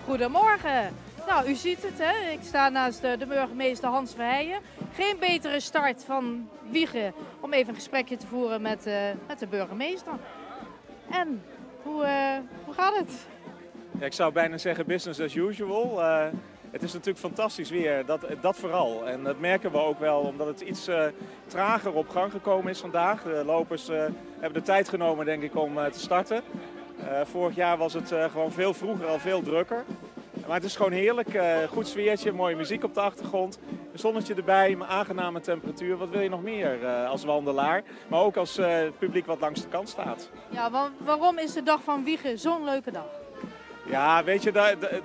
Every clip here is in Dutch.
Goedemorgen. Nou, u ziet het, hè? Ik sta naast de burgemeester Hans Verheijen. Geen betere start van Wijchen om even een gesprekje te voeren met de burgemeester. En, hoe gaat het? Ja, ik zou bijna zeggen business as usual. Het is natuurlijk fantastisch weer, dat vooral. En dat merken we ook wel omdat het iets trager op gang gekomen is vandaag. De lopers hebben de tijd genomen, denk ik, om te starten. Vorig jaar was het gewoon veel vroeger, al veel drukker. Maar het is gewoon heerlijk. Goed sfeertje, mooie muziek op de achtergrond. Een zonnetje erbij, een aangename temperatuur. Wat wil je nog meer als wandelaar? Maar ook als publiek wat langs de kant staat. Ja, waarom is de dag van Wijchen zo'n leuke dag? Ja, weet je,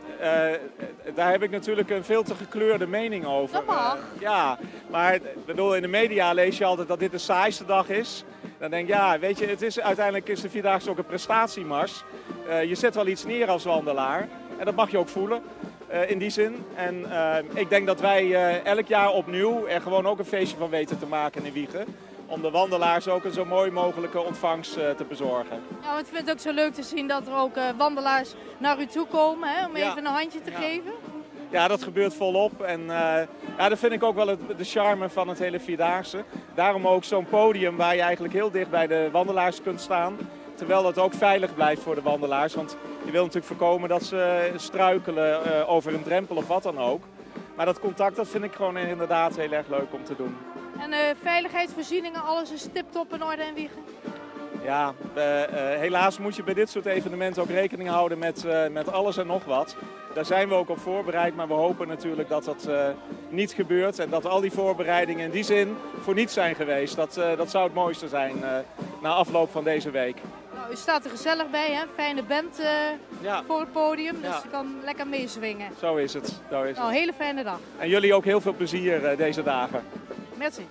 daar heb ik natuurlijk een veel te gekleurde mening over. Dat mag. Ja, maar bedoel, in de media lees je altijd dat dit de saaiste dag is. Dan denk ik, ja, weet je, uiteindelijk is de Vierdaagse ook een prestatiemars. Je zet wel iets neer als wandelaar. En dat mag je ook voelen, in die zin. En ik denk dat wij elk jaar opnieuw er gewoon ook een feestje van weten te maken in Wijchen. Om de wandelaars ook een zo mooi mogelijke ontvangst te bezorgen. Ja, want ik vind het ook zo leuk te zien dat er ook wandelaars naar u toe komen, hè, om even een handje te geven. Ja, dat gebeurt volop. En ja, dat vind ik ook wel de charme van het hele Vierdaagse. Daarom ook zo'n podium waar je eigenlijk heel dicht bij de wandelaars kunt staan. Terwijl dat ook veilig blijft voor de wandelaars. Want je wil natuurlijk voorkomen dat ze struikelen over een drempel of wat dan ook. Maar dat contact, dat vind ik gewoon inderdaad heel erg leuk om te doen. En veiligheidsvoorzieningen, alles is tip-top in orde in Wijchen? Ja, helaas moet je bij dit soort evenementen ook rekening houden met alles en nog wat. Daar zijn we ook op voorbereid, maar we hopen natuurlijk dat dat niet gebeurt. En dat al die voorbereidingen in die zin voor niets zijn geweest. Dat zou het mooiste zijn na afloop van deze week. Nou, u staat er gezellig bij, hè? Fijne band voor het podium, dus je kan lekker meezwingen. Zo is het. Nou, een hele fijne dag. En jullie ook heel veel plezier deze dagen. Merci.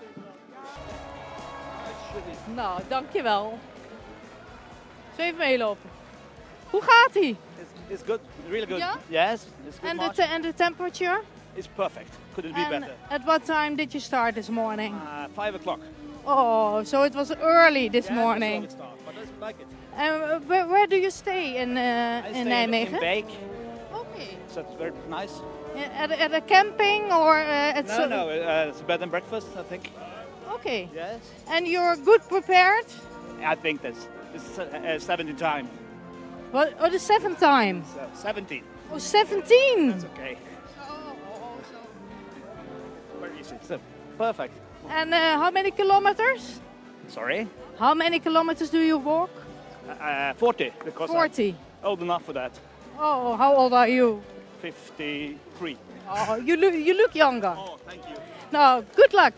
Nou, dankjewel. Zo even meelopen. Hoe gaat ie? It's good, really good. Yeah? Yes, it's good. And the temperature? It's perfect. Couldn't be better. At what time did you start this morning? 5 o'clock. Oh, so it was early this morning. It's start, but I like it. And where do you stay in I stay Nijmegen? in Beek, Okay. so it's very nice. At a camping or at No, it's a bed and breakfast, I think. Okay. Yes. And you're good prepared? I think this is 17 time. What? Oh, the seventh time. 17. Oh, 17. That's okay. Very easy. So, perfect. And how many kilometers? Sorry? How many kilometers do you walk? 40, because 40. I'm old enough for that. Oh, how old are you? 53. Oh, you look younger. Oh, thank you. Nou, good luck.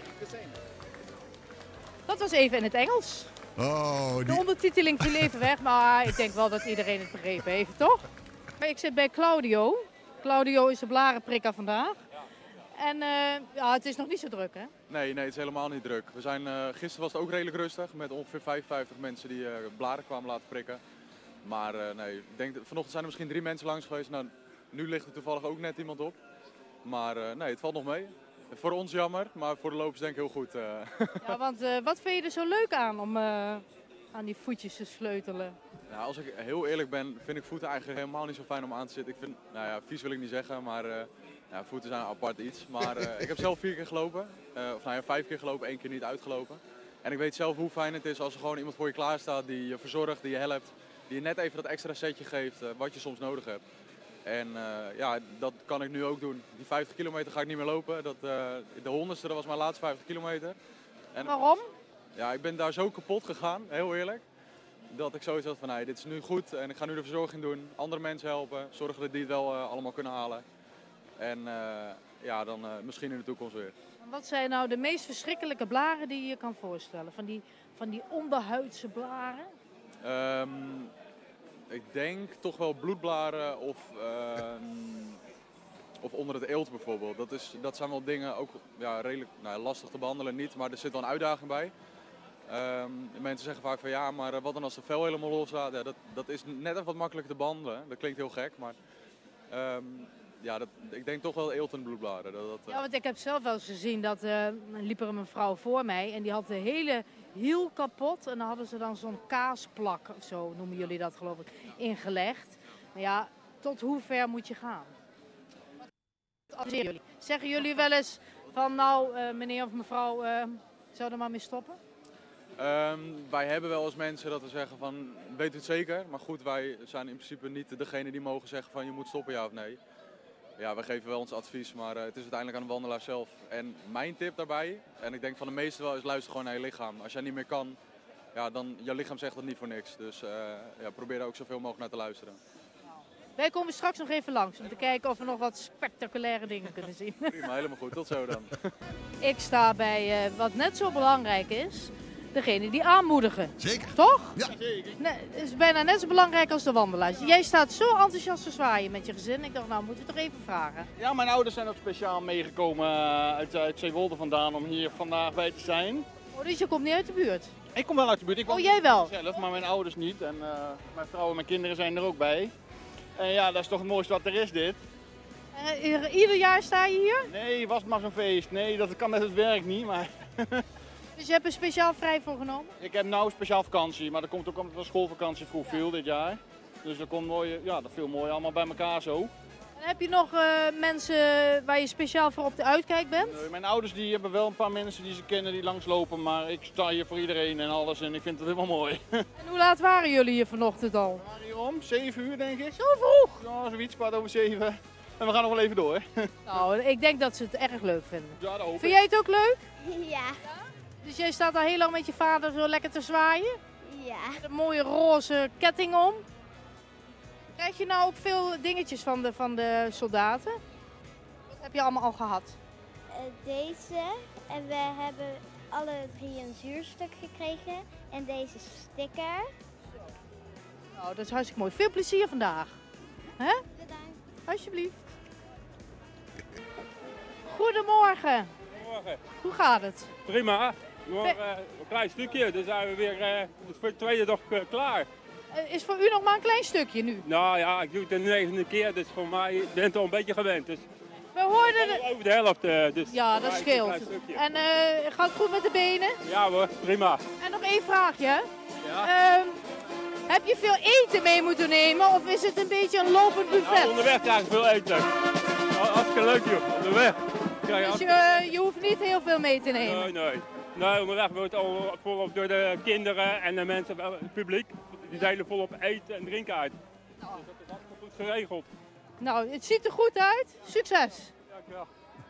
Dat was even in het Engels. Oh, De ondertiteling viel even weg, maar ik denk wel dat iedereen het begrepen heeft, toch? Ik zit bij Claudio. Claudio is de blarenprikker vandaag. En ja, het is nog niet zo druk, hè? Nee, het is helemaal niet druk. Gisteren was het ook redelijk rustig met ongeveer 55 mensen die blaren kwamen laten prikken. Maar nee, ik denk, vanochtend zijn er misschien 3 mensen langs geweest. Nou, nu ligt er toevallig ook net iemand op. Maar nee, het valt nog mee. Voor ons jammer, maar voor de lopers denk ik heel goed. Ja, want wat vind je er zo leuk aan om aan die voetjes te sleutelen? Ja, als ik heel eerlijk ben, vind ik voeten eigenlijk helemaal niet zo fijn om aan te zitten. Ik vind, nou ja, vies wil ik niet zeggen, maar ja, voeten zijn een apart iets. Maar ik heb zelf 4 keer gelopen, of nou ja, 5 keer gelopen, 1 keer niet uitgelopen. En ik weet zelf hoe fijn het is als er gewoon iemand voor je klaar staat die je verzorgt, die je helpt. Die je net even dat extra setje geeft wat je soms nodig hebt. En ja, dat kan ik nu ook doen. Die 50 kilometer ga ik niet meer lopen. De 100ste, dat was mijn laatste 50 kilometer. En, waarom? Ja, ik ben daar zo kapot gegaan, heel eerlijk. Dat ik zoiets had van, nee, dit is nu goed en ik ga nu de verzorging doen. Andere mensen helpen, zorgen dat die het wel allemaal kunnen halen. En ja, dan misschien in de toekomst weer. Wat zijn nou de meest verschrikkelijke blaren die je je kan voorstellen? Van die onderhuidse blaren? Ik denk toch wel bloedblaren of onder het eelt bijvoorbeeld. Dat zijn wel dingen ook ja, redelijk lastig te behandelen, niet, maar er zit wel een uitdaging bij. Mensen zeggen vaak van ja, maar wat dan als de vel helemaal los staat? Ja, dat is net even wat makkelijker te behandelen. Dat klinkt heel gek, maar ja, ik denk toch wel eelt en bloedblaren. Ja, want ik heb zelf wel eens gezien dat liep er een mevrouw voor mij en die had de hele hiel kapot. En dan hadden ze dan zo'n kaasplak, of zo noemen jullie dat geloof ik, ingelegd. Maar ja, tot hoe ver moet je gaan? Wat adviseren jullie? Zeggen jullie wel eens van nou meneer of mevrouw, zou er maar mee stoppen? Wij hebben wel eens mensen dat we zeggen van, weet u het zeker? Maar goed, wij zijn in principe niet degene die mogen zeggen van je moet stoppen, ja of nee. Ja, wij geven wel ons advies, maar het is uiteindelijk aan de wandelaar zelf. En mijn tip daarbij, en ik denk van de meesten wel, is luister gewoon naar je lichaam. Als jij niet meer kan, ja, dan je lichaam zegt dat niet voor niks. Dus ja, probeer daar ook zoveel mogelijk naar te luisteren. Wij komen straks nog even langs om te kijken of we nog wat spectaculaire dingen kunnen zien. Prima, helemaal goed. Tot zo dan. Ik sta bij wat net zo belangrijk is, degene die aanmoedigen. Zeker. Toch? Ja. Nee, het is bijna net zo belangrijk als de wandelaars. Jij staat zo enthousiast te zwaaien met je gezin. Ik dacht, nou moeten we toch even vragen. Ja, mijn ouders zijn ook speciaal meegekomen uit Zeewolde vandaan om hier vandaag bij te zijn. Oh, dus je komt niet uit de buurt? Ik kom wel uit de buurt. Ik woon jij wel? zelf, maar mijn ouders niet. En mijn vrouw en mijn kinderen zijn er ook bij. En ja, dat is toch het mooiste wat er is dit. Ieder jaar sta je hier? Nee, was het maar zo'n feest. Nee, dat kan met het werk niet, maar... Dus je hebt er speciaal vrij voor genomen? Ik heb nou speciaal vakantie, maar dat komt ook omdat de schoolvakantie vroeg viel dit jaar. Dus dat komt mooi, ja, dat viel mooi allemaal bij elkaar zo. En heb je nog mensen waar je speciaal voor op de uitkijk bent? Nee, mijn ouders die hebben wel een paar mensen die ze kennen die langslopen, maar ik sta hier voor iedereen en alles en ik vind het helemaal mooi. En hoe laat waren jullie hier vanochtend al? We waren hier om 7 uur denk ik. Zo vroeg? Ja, zoiets, 7:15. En we gaan nog wel even door. Nou, ik denk dat ze het erg leuk vinden. Ja, dat hoop ik. Vind jij het ook leuk? Ja. Dus jij staat al heel lang met je vader zo lekker te zwaaien? Ja. Met een mooie roze ketting om. Krijg je nou ook veel dingetjes van de soldaten? Wat heb je allemaal al gehad? Deze. En we hebben alle 3 een zuurstuk gekregen. En deze sticker. Nou, dat is hartstikke mooi. Veel plezier vandaag. Hè? Bedankt. Alsjeblieft. Goedemorgen. Goedemorgen. Hoe gaat het? Prima. Nog een klein stukje, dan zijn we weer voor de tweede dag klaar. Is voor u nog maar een klein stukje nu? Nou ja, ik doe het de 9e keer, dus voor mij ben het al een beetje gewend. Dus We hoorden... over de helft. Dus Ja, dat voor mij is het een scheelt. klein stukje. En gaat het goed met de benen? Ja hoor, prima. En nog één vraagje. Ja. Heb je veel eten mee moeten nemen of is het een beetje een lopend Nou, buffet? onderweg krijg ik veel eten. Hartstikke leuk joh, onderweg. Krijg Dus je je hoeft niet heel veel mee te nemen? Nee. Nee, onderweg wordt al volop door de kinderen en de mensen, het publiek. Die delen volop eten en drinken uit. Dus dat is hartstikke goed geregeld. Nou, het ziet er goed uit. Succes! Dankjewel.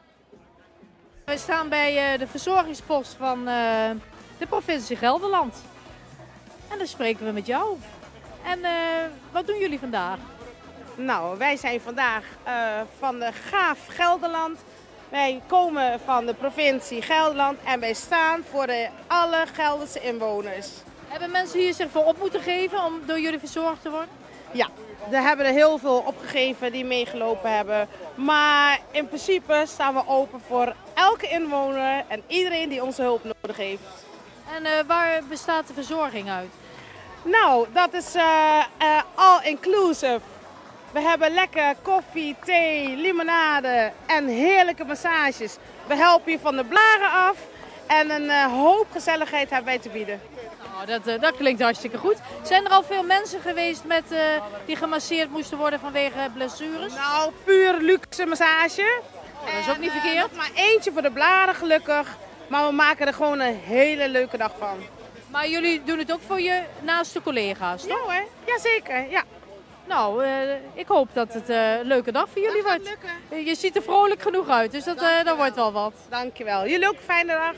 We staan bij de verzorgingspost van de provincie Gelderland. En dan spreken we met jou. En wat doen jullie vandaag? Nou, wij zijn vandaag van de GAAF Gelderland. Wij komen van de provincie Gelderland en wij staan voor alle Gelderse inwoners. Hebben mensen hier zich voor op moeten geven om door jullie verzorgd te worden? Ja, er hebben er heel veel opgegeven die meegelopen hebben. Maar in principe staan we open voor elke inwoner en iedereen die onze hulp nodig heeft. En waar bestaat de verzorging uit? Nou, dat is all inclusive. We hebben lekker koffie, thee, limonade en heerlijke massages. We helpen je van de blaren af en een hoop gezelligheid hebben wij te bieden. Nou, dat klinkt hartstikke goed. Zijn er al veel mensen geweest die gemasseerd moesten worden vanwege blessures? Nou, puur luxe massage. Dat is ook niet verkeerd. Nog maar eentje voor de blaren gelukkig. Maar we maken er gewoon een hele leuke dag van. Maar jullie doen het ook voor je naaste collega's, toch? Ja hoor, jazeker. Ja. Nou, ik hoop dat het een leuke dag voor jullie Dat gaat wordt. lukken. Je ziet er vrolijk genoeg uit, dus dat wordt wel wat. Dankjewel. Jullie ook een fijne dag.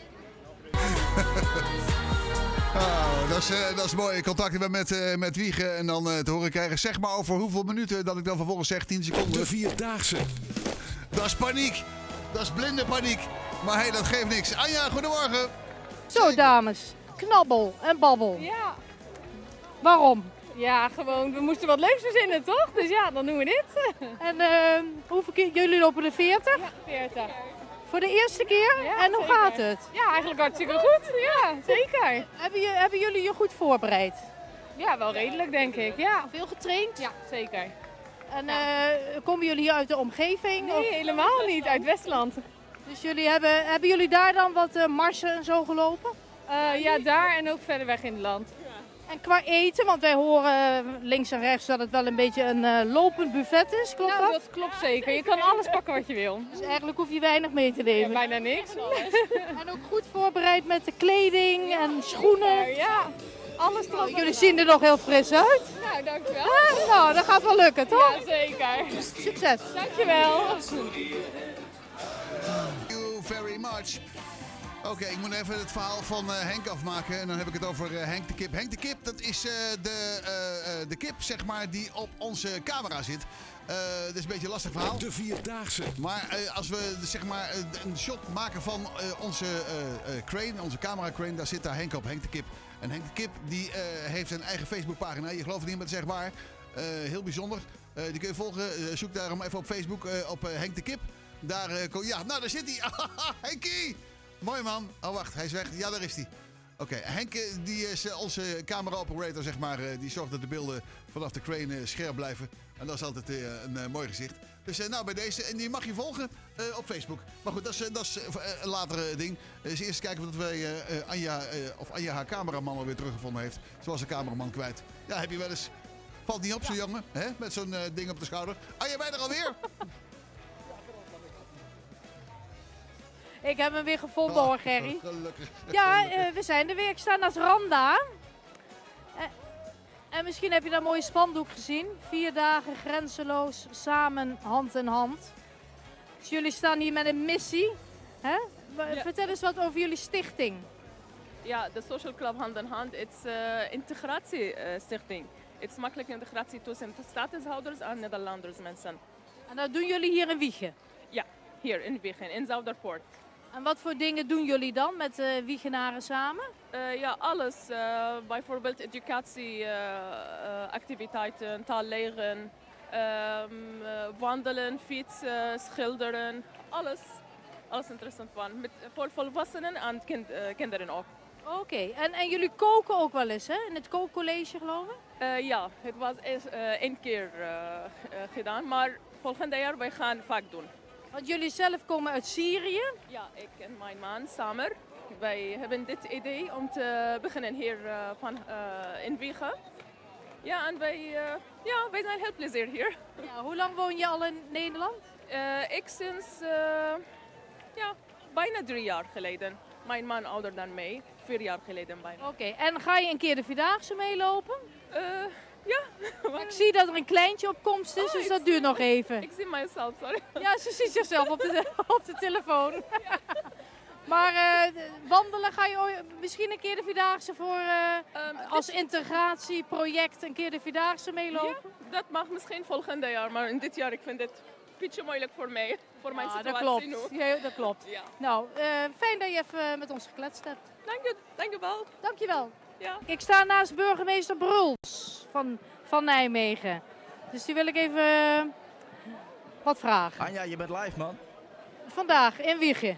Oh, dat is mooi. Contact hebben met Wiegen en dan te horen krijgen. Zeg maar over hoeveel minuten dat ik dan vervolgens zeg 10 seconden. De Vierdaagse. Dat is paniek. Dat is blinde paniek. Maar hey, dat geeft niks. Anja, goedemorgen. Zo dames, knabbel en babbel. Ja. Waarom? Ja, gewoon, we moesten wat leuks verzinnen, toch? Dus ja, dan doen we dit. En hoeveel keer, jullie lopen de 40? Ja, 40. Voor de eerste keer? Ja, en hoe zeker. gaat het? Ja, eigenlijk hartstikke goed. Ja, zeker. Hebben jullie je goed voorbereid? Ja, wel redelijk denk ik. Ja. Veel getraind? Ja, zeker. En komen jullie hier uit de omgeving? Nee, of? helemaal niet. Uit Westland. Dus hebben jullie daar dan wat marsen en zo gelopen? Ja, daar en ook verder weg in het land. En qua eten, want wij horen links en rechts dat het wel een beetje een lopend buffet is, klopt Ja, dat? dat klopt zeker. Je kan alles pakken wat je wil. Dus eigenlijk hoef je weinig mee te nemen. Bijna niks. En ook goed voorbereid met de kleding en schoenen. Ja, alles erop. Jullie zien er nog heel fris uit. Nou, dankjewel. Nou, dat gaat wel lukken, toch? Ja, zeker. Succes. Dankjewel. Thank you very much. Oké, ik moet even het verhaal van Henk afmaken. En dan heb ik het over Henk de Kip. Henk de Kip, dat is de kip, zeg maar, die op onze camera zit. Dat is een beetje een lastig verhaal. De Vierdaagse. Maar als we zeg maar, een shot maken van onze crane, onze camera crane, daar zit daar Henk op, Henk de Kip. En Henk de Kip die heeft een eigen Facebookpagina. Je gelooft het niet, maar het is echt waar. Heel bijzonder. Die kun je volgen. Zoek daarom even op Facebook op Henk de Kip. Daar, ja, nou daar zit hij. Henkie! Mooi man. Oh wacht, hij is weg. Ja, daar is hij. Oké, Henk die is onze camera-operator, zeg maar. Die zorgt dat de beelden vanaf de crane scherp blijven. En dat is altijd een mooi gezicht. Dus nou, bij deze. En die mag je volgen op Facebook. Maar goed, dat is een latere ding. Dus eerst kijken of wij Anja haar cameraman alweer teruggevonden heeft. Zoals een cameraman kwijt. Ja, heb je wel eens... Valt niet op zo'n jongen, hè? Met zo'n ding op de schouder. Anja, ben je er alweer? Ik heb hem weer gevonden hoor, Gerry. Gelukkig. Ja, we zijn er weer. Ik sta naast Randa. En misschien heb je dat mooie spandoek gezien. 4 dagen grenzeloos, samen, hand in hand. Dus jullie staan hier met een missie. Hè? Ja. Vertel eens wat over jullie stichting. Ja, de Social Club Hand in Hand is integratiestichting. Het is makkelijke integratie tussen statushouders en Nederlanders mensen. En dat doen jullie hier in Wijchen? Ja, hier in Wijchen, in Zuiderpoort. En wat voor dingen doen jullie dan met de Wijchenaren samen? Ja, alles. Bijvoorbeeld educatieactiviteiten, taal leren, wandelen, fietsen, schilderen. Alles interessant van. Voor volwassenen en kinderen ook. Oké, en jullie koken ook wel eens, hè? In het kookcollege, geloof ik? Ja, het was eerst 1 keer gedaan, maar volgend jaar wij gaan vaak doen. Want jullie zelf komen uit Syrië? Ja, ik en mijn man samen. Wij hebben dit idee om te beginnen hier in Wijchen. Ja, en wij zijn heel plezier hier. Ja, hoe lang woon je al in Nederland? Ik sinds bijna 3 jaar geleden. Mijn man ouder dan mij, 4 jaar geleden bijna. Oké, en ga je een keer de Vierdaagse meelopen? Ja. Ik zie dat er een kleintje op komst is, dus dat duurt nog even. Ik zie mijzelf, sorry. Ja, ze ziet zichzelf op de telefoon. Ja. Maar wandelen, ga je misschien een keer de Vierdaagse voor als integratieproject een keer de Vierdaagse meelopen? Ja, dat mag misschien volgend jaar, maar in dit jaar ik vind het een beetje moeilijk voor mij. Voor mijn situatie dat nu. klopt. Ja, dat klopt. Ja. Nou, fijn dat je even met ons gekletst hebt. Dank je wel. Dankjewel. Ja. Ik sta naast burgemeester Bruls van Nijmegen. Dus die wil ik even wat vragen. Anja, je bent live, man. Vandaag in Wijchen.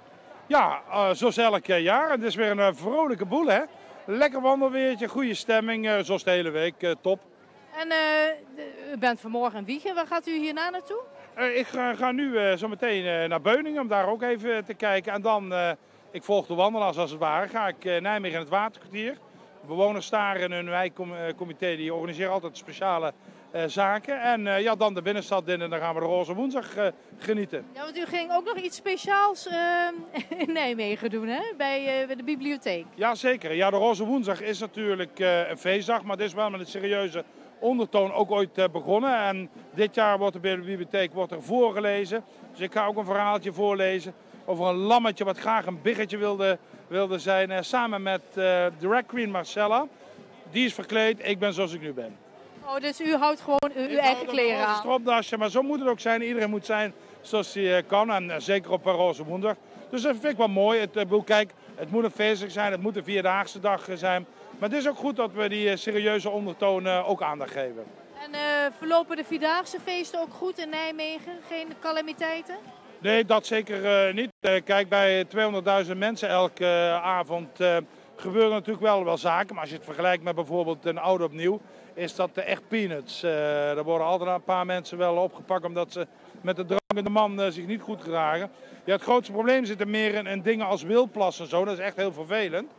Ja, zoals elk jaar. Het is weer een vrolijke boel, hè? Lekker wandelweertje, goede stemming, zoals de hele week. Top. En u bent vanmorgen in Wijchen. Waar gaat u hierna naartoe? Ik ga nu zo meteen naar Beuningen om daar ook even te kijken. En dan, ik volg de wandelaars als het ware, ga ik Nijmegen in het Waterkwartier. Bewoners daar in hun wijkcomité die organiseren altijd speciale zaken. En dan de binnenstad in en dan gaan we de Roze Woensdag genieten. Ja, want u ging ook nog iets speciaals in Nijmegen doen, hè? Bij de bibliotheek. Ja, zeker. Ja, de Roze Woensdag is natuurlijk een feestdag, maar dit is wel met een serieuze ondertoon ook ooit begonnen. En dit jaar wordt er bij de bibliotheek voorgelezen. Dus ik ga ook een verhaaltje voorlezen over een lammetje wat graag een biggetje wilde zijn. Samen met drag queen Marcella. Die is verkleed, ik ben zoals ik nu ben. Oh, dus u houdt gewoon uw eigen kleren aan? Stropdasje, maar zo moet het ook zijn. Iedereen moet zijn zoals hij kan. En zeker op een Roze Woensdag. Dus dat vind ik wel mooi. Kijk, het moet een feestelijk zijn. Het moet een vierdaagse dag zijn. Maar het is ook goed dat we die serieuze ondertoon ook aandacht geven. En verlopen de Vierdaagse feesten ook goed in Nijmegen? Geen calamiteiten? Nee, dat zeker niet. Kijk, bij 200.000 mensen elke avond gebeuren natuurlijk wel zaken. Maar als je het vergelijkt met bijvoorbeeld een oud opnieuw, is dat echt peanuts. Er worden altijd een paar mensen wel opgepakt omdat ze met de drankende man zich niet goed gedragen. Ja, het grootste probleem zit er meer in dingen als wildplassen en zo. Dat is echt heel vervelend.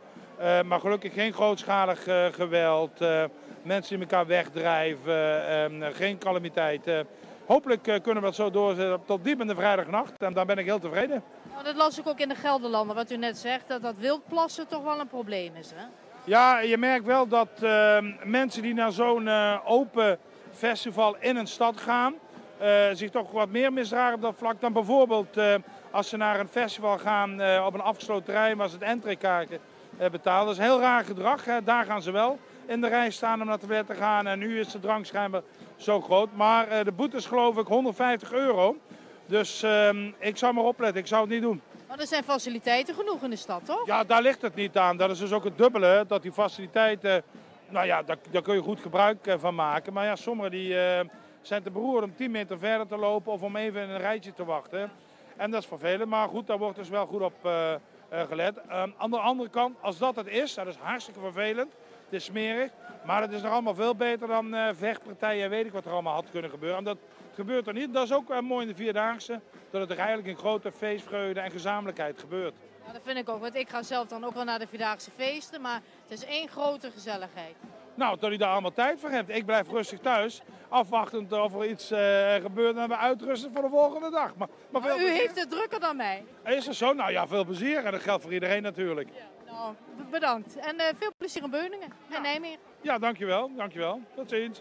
Maar gelukkig geen grootschalig geweld, mensen die elkaar wegdrijven, geen calamiteit. Hopelijk kunnen we het zo doorzetten tot diep in de vrijdagnacht en dan ben ik heel tevreden. Nou, dat las ik ook in de Gelderlanden, wat u net zegt, dat wildplassen toch wel een probleem is, hè? Ja, je merkt wel dat mensen die naar zo'n open festival in een stad gaan, zich toch wat meer misdragen op dat vlak dan bijvoorbeeld als ze naar een festival gaan op een afgesloten terrein waar ze het entreekaartje betalen. Dat is heel raar gedrag, hè. Daar gaan ze wel in de rij staan om naar het toilet te gaan en nu is de drang schijnbaar zo groot. Maar de boete is geloof ik €150. Dus ik zou maar opletten, ik zou het niet doen. Maar er zijn faciliteiten genoeg in de stad, toch? Ja, daar ligt het niet aan. Dat is dus ook het dubbele, dat die faciliteiten, nou ja, daar kun je goed gebruik van maken. Maar ja, sommigen die zijn te beroerd om 10 meter verder te lopen of om even in een rijtje te wachten. En dat is vervelend, maar goed, daar wordt dus wel goed op gelet. Aan de andere kant, als dat het is, dat is hartstikke vervelend. Het is smerig, maar het is nog allemaal veel beter dan vechtpartijen, weet ik wat er allemaal had kunnen gebeuren. En dat gebeurt er niet. Dat is ook mooi in de Vierdaagse, dat het er eigenlijk in grote feestvreugde en gezamenlijkheid gebeurt. Ja, dat vind ik ook, want ik ga zelf dan ook wel naar de Vierdaagse feesten, maar het is één grote gezelligheid. Nou, dat u daar allemaal tijd voor hebt. Ik blijf rustig thuis, afwachtend of er iets gebeurt en we uitrusten voor de volgende dag. Maar u heeft het drukker dan mij. Is dat zo? Nou ja, veel plezier en dat geldt voor iedereen natuurlijk. Ja, nou, bedankt. En veel plezier in Beuningen en Nijmegen. Ja, dankjewel. Dankjewel. Tot ziens.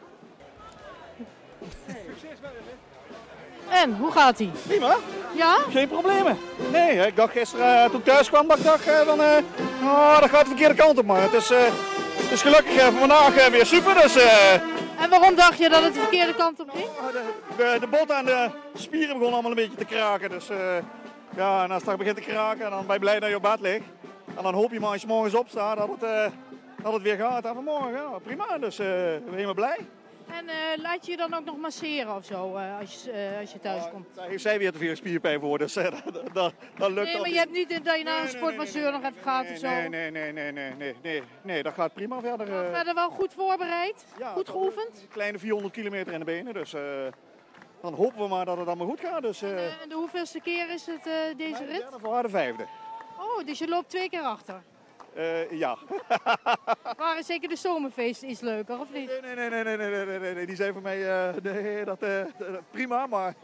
En, hoe gaat ie? Prima. Ja? Geen problemen. Nee, ik dacht gisteren toen ik thuis kwam, dat ik dacht van, dat gaat de verkeerde kant op. Maar het is gelukkig vandaag weer super. Dus, en waarom dacht je dat het de verkeerde kant op ging? De bot en de spieren begonnen allemaal een beetje te kraken. Dus ja, en als het begint te kraken, dan ben je blij dat je op bed ligt. En dan hoop je maar als je morgens opstaat dat het weer gaat. En vanmorgen, ja, prima. Dus helemaal blij. En laat je je dan ook nog masseren of zo als je thuis komt? Daar heeft zij weer te veel spierpijn voor, dus dat lukt Nee, maar je hebt niet dat je naar een sportmasseur nog even gaat of zo? Nee, dat gaat prima verder. Verder wel goed voorbereid? Ja, goed geoefend? Een kleine 400 kilometer in de benen, dus dan hopen we maar dat het allemaal goed gaat. Dus, en de hoeveelste keer is het deze rit? Ja, voor haar de 5e. Oh, dus je loopt 2 keer achter? Ja. Waren zeker de zomerfeesten iets leuker, of niet? Nee, die zijn voor mij prima, maar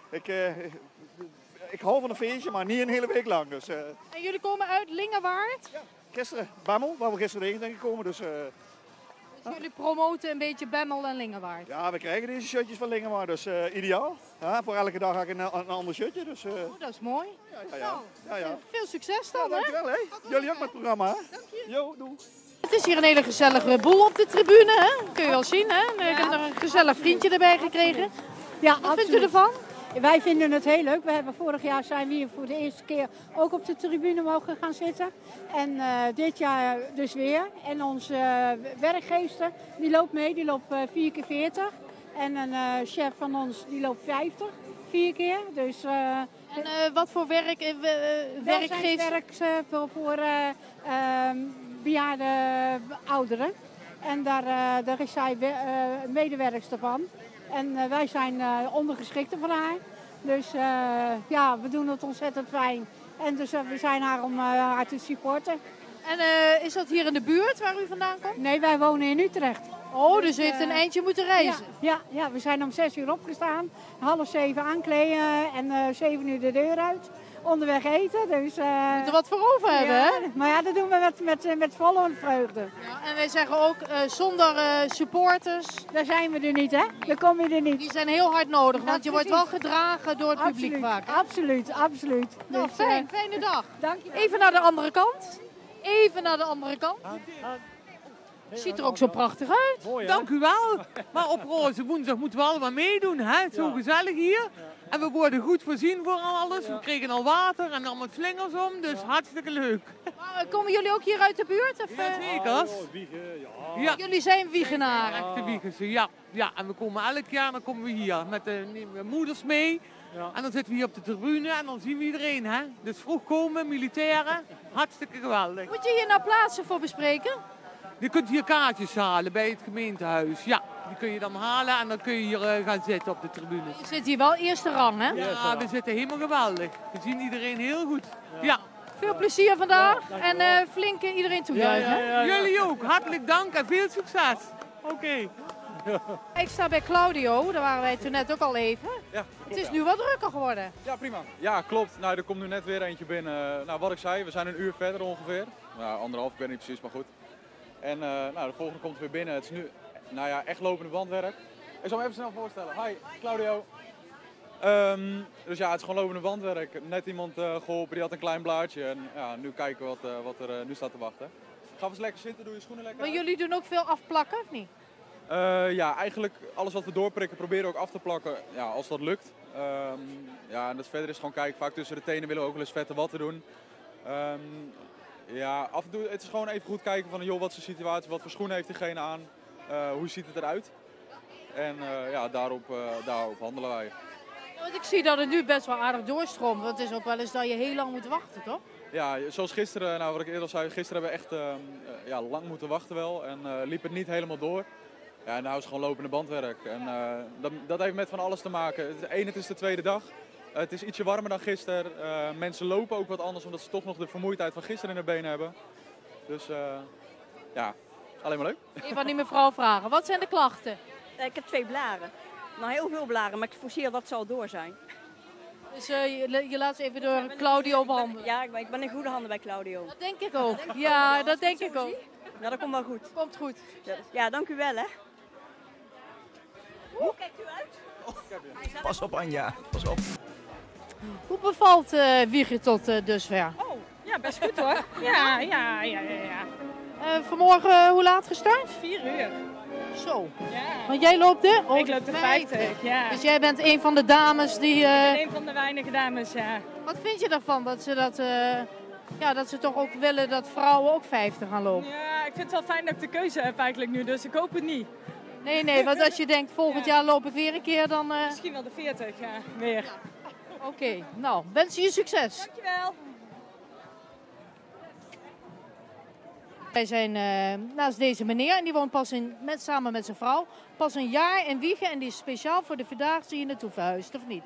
ik hou van een feestje, maar niet een hele week lang. Dus, En jullie komen uit Lingewaard? Ja, gisteren, Bemmel, waar we gisteren heen zijn gekomen. Dus jullie promoten een beetje Bemmel en Lingewaard? Ja, we krijgen deze shirtjes van Lingewaard, dus ideaal. Ja, voor elke dag ga ik een ander shirtje. Dus, dat is mooi. Ja. Veel succes dan, dankjewel, hè? Jullie ook met het programma, hè? Dank je. Jo, doei. Het is hier een hele gezellige boel op de tribune, hè? Kun je wel zien, hè? Ik heb er een gezellig vriendje erbij gekregen. Ja, wat vindt u ervan? Wij vinden het heel leuk. We hebben vorig jaar zijn we hier voor de eerste keer ook op de tribune mogen gaan zitten. En dit jaar dus weer. En onze werkgeefster die loopt mee, die loopt 4 keer 40. En een chef van ons die loopt 50, 4 keer. Dus, en wat voor werkgeefster? Werk voor bejaarde ouderen. En daar is zij medewerkster van. En wij zijn ondergeschikten van haar. Dus ja, we doen het ontzettend fijn. En dus we zijn haar om haar te supporten. En is dat hier in de buurt waar u vandaan komt? Nee, wij wonen in Utrecht. Oh, dus u heeft een eindje moeten reizen? Ja, we zijn om 6 uur opgestaan. 6:30 aankleden en 7 uur de deur uit. Onderweg eten. Dus, je moet er wat voor over hebben, hè? Maar ja, dat doen we met volle vreugde. Ja, en wij zeggen ook, zonder supporters... Daar zijn we er niet, hè? Daar kom je er niet. Die zijn heel hard nodig, want je wordt wel gedragen door het publiek vaak. Absoluut. Nou, Dus, fijne dag. Dank je. Even naar de andere kant. Ziet er ook zo prachtig uit. Mooi, dank u wel. Maar op roze woensdag moeten we allemaal meedoen. Hè? Het is zo gezellig hier. En we worden goed voorzien voor alles. We kregen al water en allemaal slingers om. Dus hartstikke leuk. Maar komen jullie ook hier uit de buurt? Of, zeker. Ja. Jullie zijn Wiegenaren. Echte Wiegense, ja. En we komen elk jaar, dan komen we hier met de moeders mee. Ja. En dan zitten we hier op de tribune en dan zien we iedereen. Hè? Dus vroeg komen, militairen. Hartstikke geweldig. Moet je hier nou plaatsen voor bespreken? Je kunt hier kaartjes halen bij het gemeentehuis. Ja, die kun je dan halen en dan kun je hier gaan zitten op de tribune. Je zit hier wel eerste rang, hè? Ja, we zitten helemaal geweldig. We zien iedereen heel goed. Ja. Veel plezier vandaag en flink iedereen toejuichen. Jullie ook. Hartelijk dank en veel succes. Oké. Ik sta bij Claudio, daar waren wij toen net ook al even. Ja, Het is nu wat drukker geworden. Ja, prima. Ja, klopt. Nou, er komt nu net weer eentje binnen. Nou, wat ik zei, we zijn een uur verder ongeveer. Nou, 1,5, ik weet niet precies, maar goed. En nou, de volgende komt weer binnen. Het is nu echt lopende bandwerk. Ik zal me even snel voorstellen. Hi, Claudio. Dus ja, het is gewoon lopende bandwerk. Net iemand geholpen, die had een klein blaadje. En ja, nu kijken wat er nu staat te wachten. Ga eens lekker zitten, doe je schoenen lekker Maar uit. jullie doen ook veel afplakken, of niet? Ja, eigenlijk alles wat we doorprikken proberen we ook af te plakken, ja, als dat lukt. Ja, en dat verder is gewoon kijken, vaak tussen de tenen willen we ook wel eens vette watten doen. Ja, af en toe, het is gewoon even goed kijken van, joh, wat is de situatie, wat voor schoenen heeft diegene aan, hoe ziet het eruit. En ja, daarop handelen wij. Ja, want ik zie dat het nu best wel aardig doorstroomt, want het is ook wel eens dat je heel lang moet wachten, toch? Ja, zoals gisteren, nou wat ik eerder al zei, gisteren hebben we echt lang moeten wachten wel en liep het niet helemaal door. Ja, nou is het gewoon lopende bandwerk en dat heeft met van alles te maken. Het is de tweede dag, het is ietsje warmer dan gisteren, mensen lopen ook wat anders omdat ze toch nog de vermoeidheid van gisteren in hun benen hebben. Dus ja, alleen maar leuk. Even aan die mevrouw vragen, wat zijn de klachten? Ik heb 2 blaren. Nou, heel veel blaren, maar ik forceer dat zal door zijn. Dus je laat ze even door Claudio behandelen? Ja, ik ben in goede handen bij Claudio. Dat denk ik ook. Ja, dat denk ik ook. Nou, dat komt wel goed. Komt goed. Ja, dank u wel, hè. Hoe kijkt u uit? Pas op Anja, pas op. Hoe bevalt Wiegen tot dusver? Oh, ja, best goed hoor. Ja. Vanmorgen hoe laat gestart? 4 uur. Zo. Ja. Want jij loopt de? Ik loop de 50, ja. Dus jij bent een van de dames die... Ik ben een van de weinige dames, ja. Wat vind je daarvan dat ze dat ze toch ook willen dat vrouwen ook 50 gaan lopen? Ja, ik vind het wel fijn dat ik de keuze heb eigenlijk nu, dus ik hoop het niet. Nee, want als je denkt volgend jaar loop ik weer een keer, dan... Misschien wel de 40, ja, weer. Oké, nou, wens je succes. Dankjewel. Wij zijn naast deze meneer en die woont samen met zijn vrouw pas een jaar in Wiegen en die is speciaal voor de Vierdaagse hier naartoe verhuisd, of niet?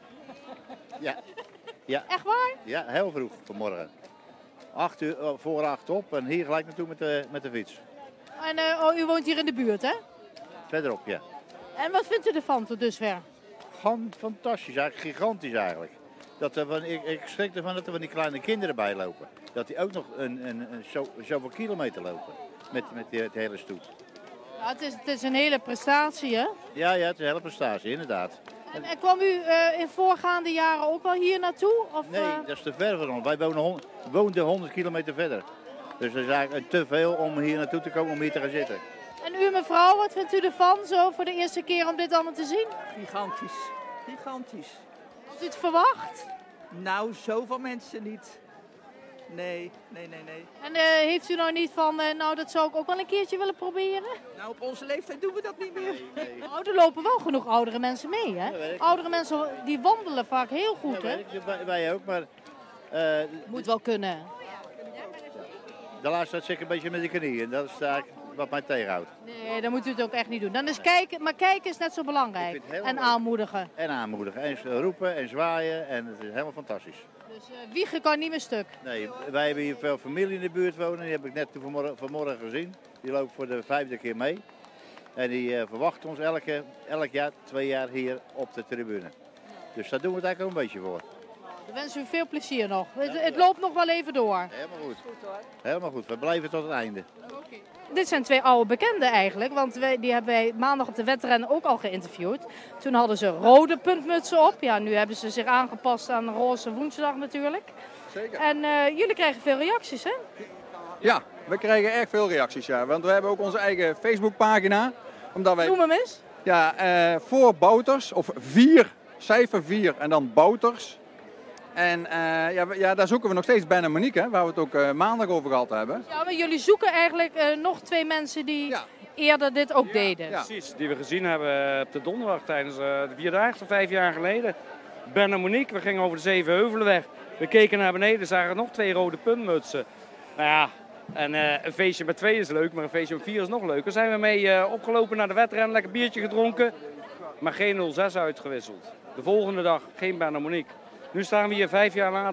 Ja. Echt waar? Ja, heel vroeg vanmorgen. 8 uur, voor 8 op en hier gelijk naartoe met de fiets. En u woont hier in de buurt, hè? Verderop, ja. En wat vindt u ervan tot dusver? Fantastisch, eigenlijk gigantisch eigenlijk. Ik schrik ervan dat er van die kleine kinderen bij lopen. Dat die ook nog zoveel kilometer lopen met het hele stoet. Ja, het is een hele prestatie, hè? Ja, het is een hele prestatie, inderdaad. En kwam u in voorgaande jaren ook wel hier naartoe? Of, Nee, dat is te ver voor ons. Wij woonden 100 kilometer verder. Dus dat is eigenlijk te veel om hier naartoe te komen, om hier te gaan zitten. En u mevrouw, wat vindt u ervan zo voor de eerste keer om dit allemaal te zien? Gigantisch. Gigantisch. Had u het verwacht? Nou, zoveel mensen niet. Nee. En heeft u nou niet van, nou dat zou ik ook wel een keertje willen proberen? Nou, op onze leeftijd doen we dat niet meer. Nou, er lopen wel genoeg oudere mensen mee, hè? Ja, oudere mensen die wandelen vaak heel goed, Ja, hè? wij ook, maar... Moet wel kunnen. De laatste tijd zit ik een beetje met de knieën. Dat is eigenlijk wat mij tegenhoudt. Nee, dan moet u het ook echt niet doen. Dan is kijken, maar kijken is net zo belangrijk. En aanmoedigen. En aanmoedigen. En roepen en zwaaien. En het is helemaal fantastisch. Dus Wiegen kan niet meer stuk. Nee, wij hebben hier veel familie in de buurt wonen. Die heb ik net vanmorgen gezien. Die loopt voor de 5e keer mee. En die verwachten ons elk jaar 2 jaar hier op de tribune. Dus daar doen we het eigenlijk ook een beetje voor. Dan wensen we veel plezier nog. Het loopt nog wel even door. Helemaal goed. Helemaal goed. We blijven tot het einde. Dit zijn 2 oude bekenden eigenlijk, want die hebben wij maandag op de wedrennen ook al geïnterviewd. Toen hadden ze rode puntmutsen op. Ja, nu hebben ze zich aangepast aan roze woensdag natuurlijk. Zeker. En jullie krijgen veel reacties, hè? Ja, we krijgen erg veel reacties, ja. Want we hebben ook onze eigen Facebookpagina. Noem hem eens. Ja, voor Bouters, of 4, cijfer 4 en dan Bouters. En daar zoeken we nog steeds Ben en Monique, hè, waar we het ook maandag over gehad hebben. Ja, maar jullie zoeken eigenlijk nog 2 mensen die eerder dit ook deden. Ja, precies, die we gezien hebben op de donderdag tijdens de Vierdaagse 5 jaar geleden. Ben en Monique, we gingen over de Zevenheuvelenweg. We keken naar beneden, zagen nog 2 rode puntmutsen. Nou ja, en een feestje met 2 is leuk, maar een feestje met 4 is nog leuker. Zijn we mee opgelopen naar de wedren, lekker biertje gedronken, maar geen 06 uitgewisseld. De volgende dag geen Ben en Monique. Nu staan we hier 5 jaar later.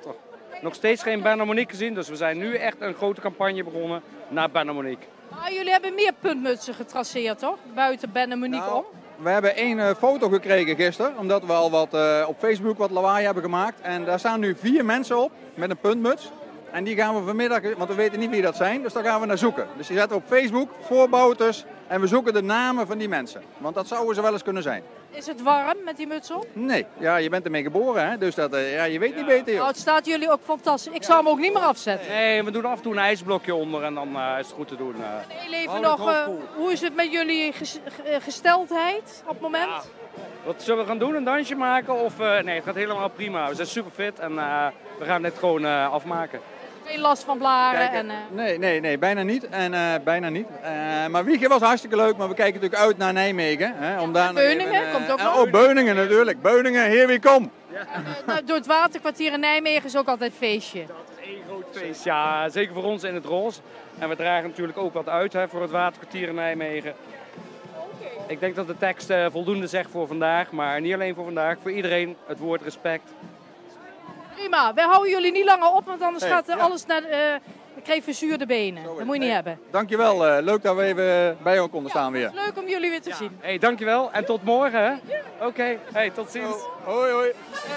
Nog steeds geen Ben en Monique gezien, dus we zijn nu echt een grote campagne begonnen naar Ben en Monique. Maar jullie hebben meer puntmutsen getraceerd, toch? Buiten Ben en Monique om. We hebben 1 foto gekregen gisteren, omdat we al wat op Facebook wat lawaai hebben gemaakt. En daar staan nu 4 mensen op met een puntmuts. En die gaan we vanmiddag, want we weten niet wie dat zijn, dus daar gaan we naar zoeken. Dus die zetten we op Facebook voor Bouters en we zoeken de namen van die mensen. Want dat zouden ze wel eens kunnen zijn. Is het warm met die muts op? Nee, ja, je bent ermee geboren, hè? Dus dat, je weet niet beter, joh. Nou, het staat jullie ook fantastisch. Ik zou hem ook niet meer afzetten. Nee, we doen af en toe een ijsblokje onder en dan is het goed te doen. Heel even nog, hoe is het met jullie gesteldheid op het moment? Ja. Wat zullen we gaan doen? Een dansje maken? Of nee, het gaat helemaal prima. We zijn super fit en we gaan dit gewoon afmaken. Geen last van blaren? Nee, bijna niet. Bijna niet. Maar Wiegen was hartstikke leuk, maar we kijken natuurlijk uit naar Nijmegen. Hè, om daar Beuningen komt ook nog. Oh, Beuningen natuurlijk. Beuningen, here we come. Ja. Door het waterkwartier in Nijmegen is ook altijd feestje. Dat is één groot feest, ja. Zeker voor ons in het roze. En we dragen natuurlijk ook wat uit voor het waterkwartier in Nijmegen. Ik denk dat de tekst voldoende zegt voor vandaag, maar niet alleen voor vandaag. Voor iedereen het woord respect. Prima, wij houden jullie niet langer op, want anders gaat alles naar ik kreeg verzuurde benen. Dat moet je niet hebben. Dankjewel, leuk dat we even bij jou konden staan weer. Het is leuk om jullie weer te zien. Hey, dankjewel en tot morgen. Hè? Oké, hey, tot ziens. Hoi, hoi.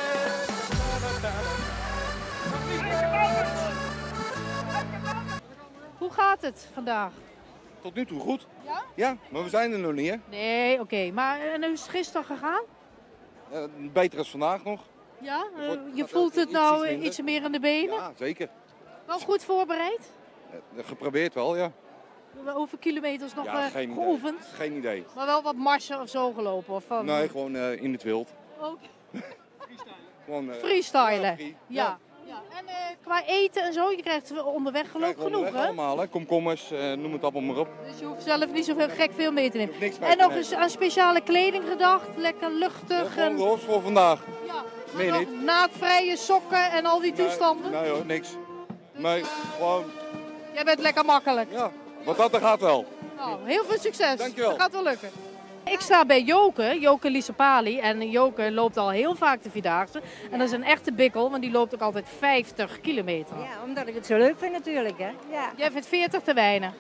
Hoe gaat het vandaag? Tot nu toe goed. Ja? Ja, maar we zijn er nog niet, hè? Nee, oké. Maar en hoe is het gisteren gegaan? Beter als vandaag nog. Ja? Je voelt het nou iets meer in de benen? Ja, zeker. Wel goed voorbereid? Geprobeerd wel, ja. Hoeveel kilometers nog geoefend? Geen idee. Maar wel wat marsen of zo gelopen? Of van... Nee, gewoon in het wild. Freestylen? Freestylen, ja. En qua eten en zo, je krijgt onderweg genoeg, hè? Allemaal, hè? Komkommers, noem het allemaal maar op. Dus je hoeft zelf niet zo gek veel mee te nemen. En nog eens aan speciale kleding gedacht, lekker luchtig. Gewoon roos voor vandaag. Ja. Meer niet. Naadvrije sokken en al die toestanden? Nee hoor, niks. Nee, gewoon... Jij bent lekker makkelijk. Ja, wat dat er gaat wel. Nou, heel veel succes. Dankjewel. Dat gaat wel lukken. Ik sta bij Joke Lissapali. En Joke loopt al heel vaak de Vierdaagse. En dat is een echte bikkel, want die loopt ook altijd 50 kilometer. Ja, omdat ik het zo leuk vind natuurlijk. Hè. Ja. Jij vindt 40 te weinig?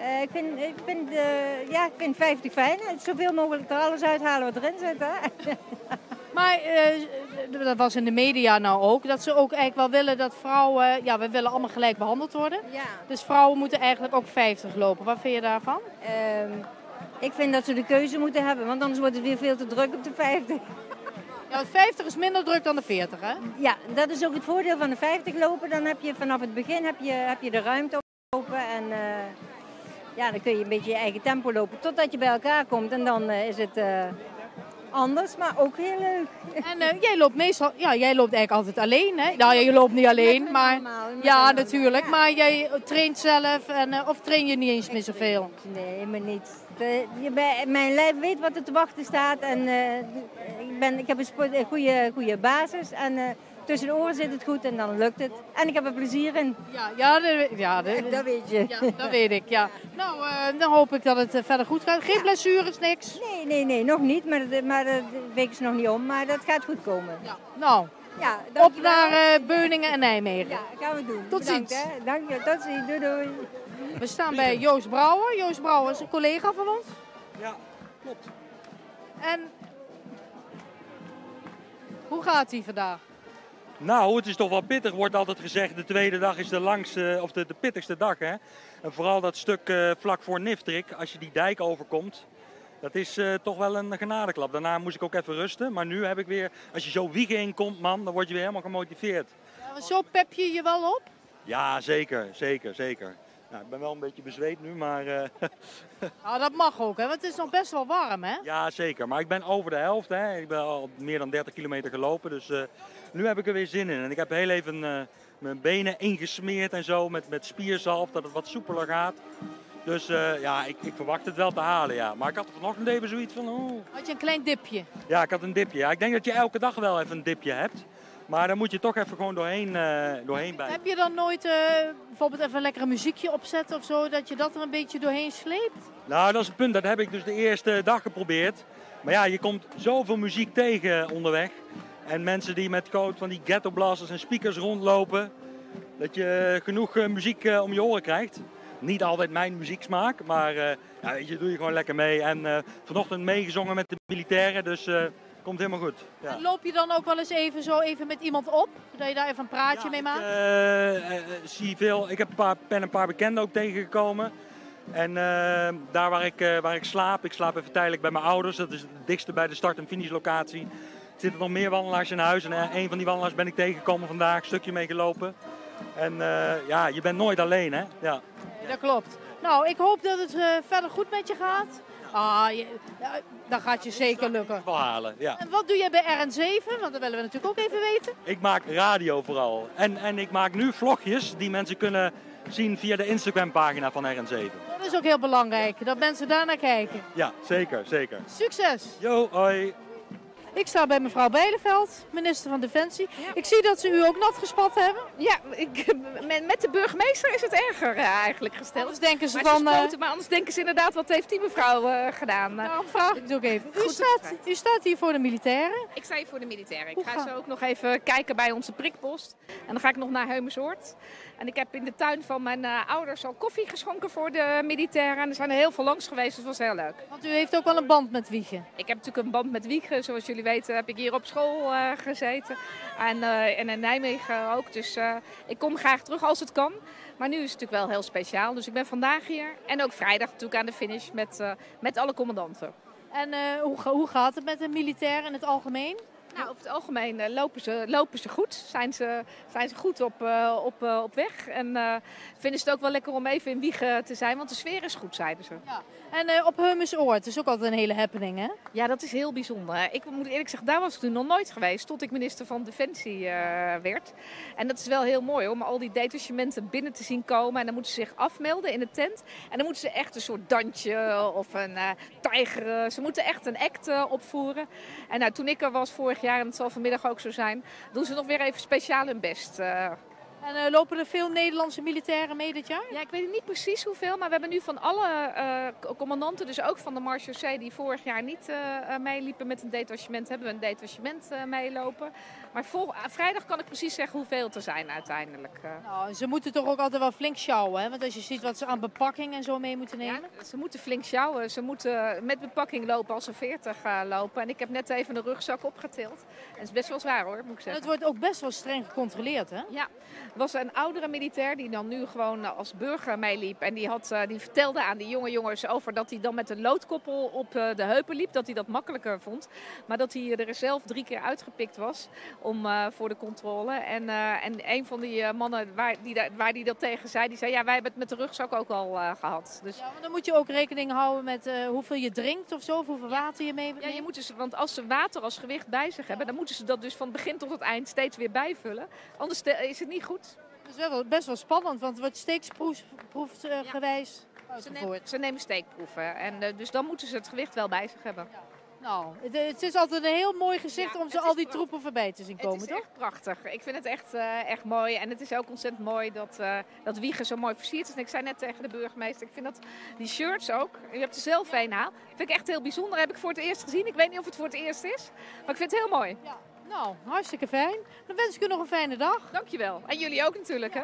Ik vind 50 fijn. Zoveel mogelijk er alles uithalen wat erin zit. Hè. Maar dat was in de media nou ook, dat ze ook eigenlijk wel willen dat vrouwen, we willen allemaal gelijk behandeld worden. Ja. Dus vrouwen moeten eigenlijk ook 50 lopen. Wat vind je daarvan? Ik vind dat ze de keuze moeten hebben, want anders wordt het weer veel te druk op de 50. Ja, de 50 is minder druk dan de 40, hè? Ja, dat is ook het voordeel van de 50 lopen. Dan heb je vanaf het begin heb je de ruimte open en dan kun je een beetje je eigen tempo lopen totdat je bij elkaar komt. En dan is het anders, maar ook heel leuk. En jij loopt eigenlijk altijd alleen, hè? Nou, je loopt niet alleen, maar natuurlijk. Ja. Maar jij traint zelf of train je niet eens meer zoveel? Nee, maar niet. Mijn lijf weet wat er te wachten staat en ik heb een goede basis en tussen de oren zit het goed en dan lukt het. En ik heb er plezier in. Dat weet je. Ja, dat weet ik, ja. Nou, dan hoop ik dat het verder goed gaat. Geen blessures, niks? Nee, nog niet, maar de week is nog niet om, maar dat gaat goed komen. Ja. Nou, ja, op naar Beuningen en Nijmegen. Ja, gaan we doen. Tot ziens. Dank je, tot ziens. Doei. We staan bij Joost Brouwer. Joost Brouwer is een collega van ons. Ja, klopt. En hoe gaat hij vandaag? Nou, het is toch wel pittig, wordt altijd gezegd. De tweede dag is de langste, of de pittigste dag, hè. En vooral dat stuk vlak voor Niftrik, als je die dijk overkomt. Dat is toch wel een genadeklap. Daarna moest ik ook even rusten. Maar nu heb ik weer, als je zo Wiegen inkomt, man, dan word je weer helemaal gemotiveerd. Ja, zo pep je je wel op? Ja, zeker. Nou, ik ben wel een beetje bezweet nu, maar... Nou, dat mag ook, hè? Want het is nog best wel warm, hè? Ja, zeker. Maar ik ben over de helft, hè. Ik ben al meer dan 30 kilometer gelopen, dus nu heb ik er weer zin in. En ik heb heel even mijn benen ingesmeerd en zo, met spierzalf, dat het wat soepeler gaat. Dus ik verwacht het wel te halen, ja. Maar ik had er vanochtend even zoiets van... Had je een klein dipje? Ja, ik had een dipje. Ja. Ik denk dat je elke dag wel even een dipje hebt. Maar dan moet je toch even gewoon doorheen bij. Heb je dan nooit bijvoorbeeld even een lekkere muziekje opzetten of zo, dat je dat er een beetje doorheen sleept? Nou, dat is het punt. Dat heb ik dus de eerste dag geprobeerd. Maar ja, je komt zoveel muziek tegen onderweg. En mensen die met code van die ghetto blasters en speakers rondlopen. Dat je genoeg muziek om je oren krijgt. Niet altijd mijn muzieksmaak, maar ja, weet je, doe je gewoon lekker mee. En vanochtend meegezongen met de militairen, dus komt helemaal goed. Ja. En loop je dan ook wel eens even met iemand op? Dat je daar even een praatje mee maakt? Zie veel. Ik ben een paar bekenden ook tegengekomen. En daar waar ik slaap even tijdelijk bij mijn ouders. Dat is het dichtste bij de start- en finishlocatie. Er zitten nog meer wandelaars in huis. En een van die wandelaars ben ik tegengekomen vandaag, een stukje meegelopen. En ja, je bent nooit alleen, hè? Ja. Nee, dat klopt. Nou, ik hoop dat het verder goed met je gaat. Dat gaat je zeker lukken. Halen, ja. En wat doe jij bij RN7? Want dat willen we natuurlijk ook even weten. Ik maak radio vooral. En ik maak nu vlogjes die mensen kunnen zien via de Instagram-pagina van RN7. Dat is ook heel belangrijk, dat mensen daar naar kijken. Ja, zeker, zeker. Succes! Jo, hoi! Ik sta bij mevrouw Bijleveld, minister van Defensie. Ja. Ik zie dat ze u ook nat gespat hebben. Ja, met de burgemeester is het erger eigenlijk gesteld. Anders denken ze maar anders denken ze inderdaad, wat heeft die mevrouw gedaan? Nou, vraag ik het ook even. U staat hier voor de militairen? Ik sta hier voor de militairen. Ik ga zo ook nog even kijken bij onze prikpost. En dan ga ik nog naar Heumensoord. En ik heb in de tuin van mijn ouders al koffie geschonken voor de militairen. En er zijn er heel veel langs geweest, dus dat was heel leuk. Want u heeft ook wel een band met Wijchen? Ik heb natuurlijk een band met Wijchen. Zoals jullie weten heb ik hier op school gezeten. En in Nijmegen ook. Dus ik kom graag terug als het kan. Maar nu is het natuurlijk wel heel speciaal. Dus ik ben vandaag hier. En ook vrijdag natuurlijk aan de finish met alle commandanten. En hoe gaat het met de militairen in het algemeen? Nou, over het algemeen lopen ze goed. Zijn ze goed op weg. En vinden ze het ook wel lekker om even in Wijchen te zijn. Want de sfeer is goed, zeiden ze. Ja. En op Heumensoord is ook altijd een hele happening, hè? Ja, dat is heel bijzonder. Ik moet eerlijk zeggen, daar was ik toen nog nooit geweest. Tot ik minister van Defensie werd. En dat is wel heel mooi om al die detachementen binnen te zien komen. En dan moeten ze zich afmelden in de tent. En dan moeten ze echt een soort dansje of een tijgeren. Ze moeten echt een act opvoeren. En nou, toen ik er was vorig jaar, en het zal vanmiddag ook zo zijn, doen ze nog weer even speciaal hun best. En lopen er veel Nederlandse militairen mee dit jaar? Ja, ik weet niet precies hoeveel, maar we hebben nu van alle commandanten, dus ook van de marechaussee die vorig jaar niet meeliepen met een detachement, hebben we een detachement meelopen. Maar vrijdag kan ik precies zeggen hoeveel er zijn uiteindelijk. Nou, ze moeten toch ook altijd wel flink sjouwen, hè? Want als je ziet wat ze aan bepakking en zo mee moeten nemen. Ja, ze moeten flink sjouwen. Ze moeten met bepakking lopen als ze 40 lopen. En ik heb net even de rugzak opgetild. En het is best wel zwaar hoor, moet ik zeggen. En het wordt ook best wel streng gecontroleerd, hè? Ja. Er was een oudere militair die dan nu gewoon als burger meeliep. En die vertelde aan die jonge jongens over dat hij dan met een loodkoppel op de heupen liep. Dat hij dat makkelijker vond. Maar dat hij er zelf 3 keer uitgepikt was voor de controle. En een van die mannen waar die dat tegen zei, die zei ja, wij hebben het met de rugzak ook al gehad. Dus... Ja, maar dan moet je ook rekening houden met hoeveel je drinkt of zo, of hoeveel water je mee neemt. Ja, je moet dus, want als ze water als gewicht bij zich hebben, dan moeten ze dat dus van begin tot het eind steeds weer bijvullen. Anders is het niet goed. Dat is wel best wel spannend, want het wordt steeds proefgewijs uitgevoerd. Ze nemen steekproeven en dus dan moeten ze het gewicht wel bij zich hebben. Ja. Nou, het is altijd een heel mooi gezicht om ze al die troepen voorbij te zien komen, toch? Het is echt prachtig. Ik vind het echt mooi. En het is ook ontzettend mooi dat Wijchen zo mooi versierd is. En ik zei net tegen de burgemeester, ik vind dat die shirts ook, je hebt er zelf een aan, vind ik echt heel bijzonder. Heb ik voor het eerst gezien. Ik weet niet of het voor het eerst is, maar ik vind het heel mooi. Ja. Nou, hartstikke fijn. Dan wens ik u nog een fijne dag. Dankjewel. En jullie ook natuurlijk, hè?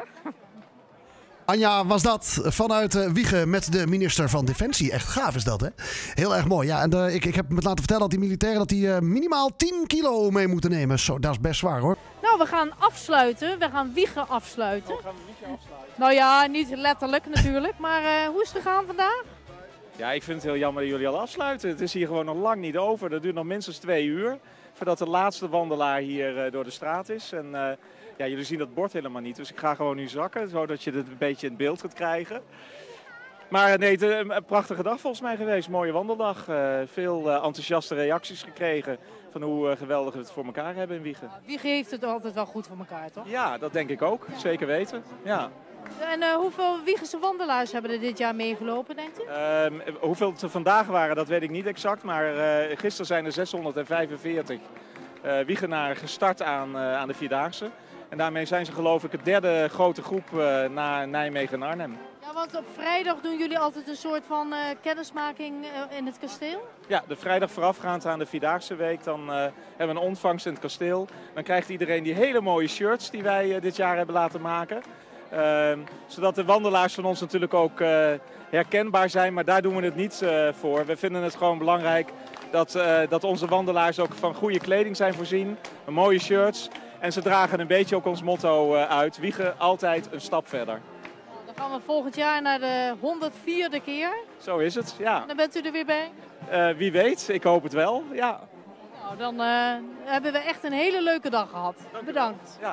Anja was dat vanuit Wijchen met de minister van Defensie. Echt gaaf is dat, hè? Heel erg mooi. Ja, en ik heb me laten vertellen dat die militairen minimaal 10 kilo mee moeten nemen. Zo, dat is best zwaar, hoor. Nou, we gaan afsluiten. We gaan Wijchen afsluiten. Oh, gaan we Wijchen afsluiten? Nou ja, niet letterlijk natuurlijk. Maar hoe is het gegaan vandaag? Ja, ik vind het heel jammer dat jullie al afsluiten. Het is hier gewoon nog lang niet over. Dat duurt nog minstens 2 uur. Voordat de laatste wandelaar hier door de straat is. En ja, jullie zien dat bord helemaal niet. Dus ik ga gewoon nu zakken, zodat je het een beetje in beeld gaat krijgen. Maar nee, het is een prachtige dag volgens mij geweest. Mooie wandeldag. Veel enthousiaste reacties gekregen van hoe geweldig we het voor elkaar hebben in Wijchen. Wijchen heeft het altijd wel goed voor elkaar, toch? Ja, dat denk ik ook. Zeker weten. Ja. En hoeveel Wijchense wandelaars hebben er dit jaar meegelopen, denkt u? Hoeveel het er vandaag waren, dat weet ik niet exact. Maar gisteren zijn er 645 Wijchenaren gestart aan de Vierdaagse. En daarmee zijn ze geloof ik de 3e grote groep na Nijmegen en Arnhem. Ja, want Want op vrijdag doen jullie altijd een soort van kennismaking in het kasteel? Ja, de vrijdag voorafgaand aan de Vierdaagse Week, dan hebben we een ontvangst in het kasteel. Dan krijgt iedereen die hele mooie shirts die wij dit jaar hebben laten maken. Zodat de wandelaars van ons natuurlijk ook herkenbaar zijn, maar daar doen we het niet voor. We vinden het gewoon belangrijk dat onze wandelaars ook van goede kleding zijn voorzien, mooie shirts. En ze dragen een beetje ook ons motto uit, wiegen altijd een stap verder. Dan gaan we volgend jaar naar de 104e keer. Zo is het, ja. Dan bent u er weer bij? Wie weet, ik hoop het wel, ja. Nou, dan hebben we echt een hele leuke dag gehad. Bedankt. Ja.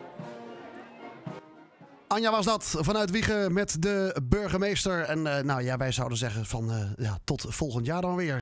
Anja was dat vanuit Wijchen met de burgemeester. En nou ja, wij zouden zeggen van tot volgend jaar dan weer.